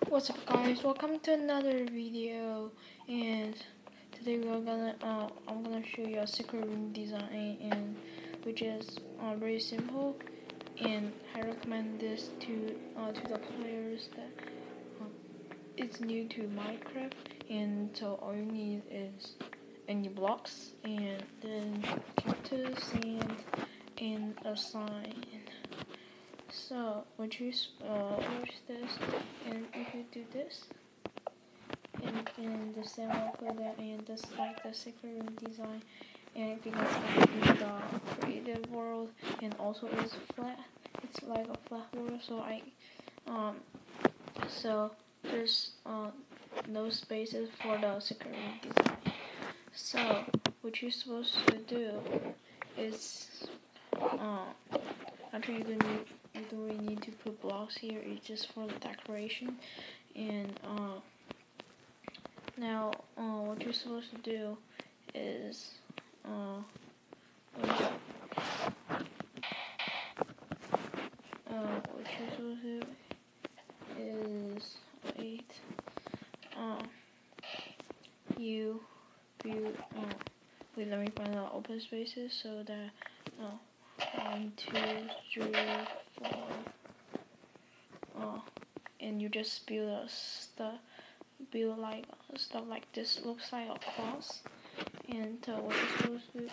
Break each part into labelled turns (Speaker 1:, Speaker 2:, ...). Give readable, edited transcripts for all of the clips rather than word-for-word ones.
Speaker 1: What's up, guys? Welcome to another video, and today I'm gonna show you a secret room design, and which is very simple, and I recommend this to the players that it's new to Minecraft, and so all you need is any blocks and then cactus and a sign. So once you watch this, and if you do this, and the same will put that, and this like the secret room design, and if you guys like the creative world, and also it's flat, it's like a flat world. So there's no spaces for the secret room design. So what you're supposed to do is after you don't really need to put blocks here. It's just for the decoration. And now what you're supposed to do is what you're supposed to do is wait, let me find out open spaces so that 1, 2, 3, 4, and you just build like stuff like this. Looks like a cross, and what you're supposed to do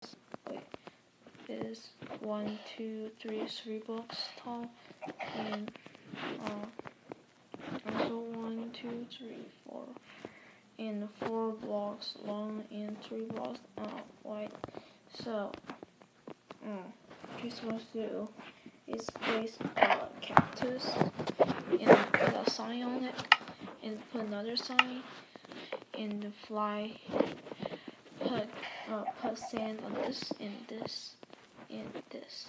Speaker 1: is 1, 2, 3, 3 blocks tall, and also 1, 2, 3, 4, and 4 blocks long and 3 blocks wide. So what you're supposed to do is place a cactus and put a sign on it, and put another sign, and put sand on this and this and this.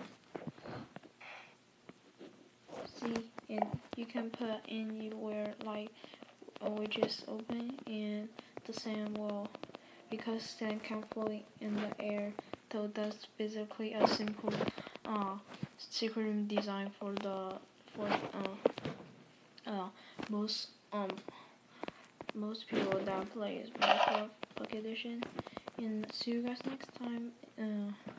Speaker 1: See, and you can put anywhere like which is open, and the sand will, because sand can float in the air. So that's basically a simple secret room design for most people that plays Minecraft Pocket Edition. And see you guys next time.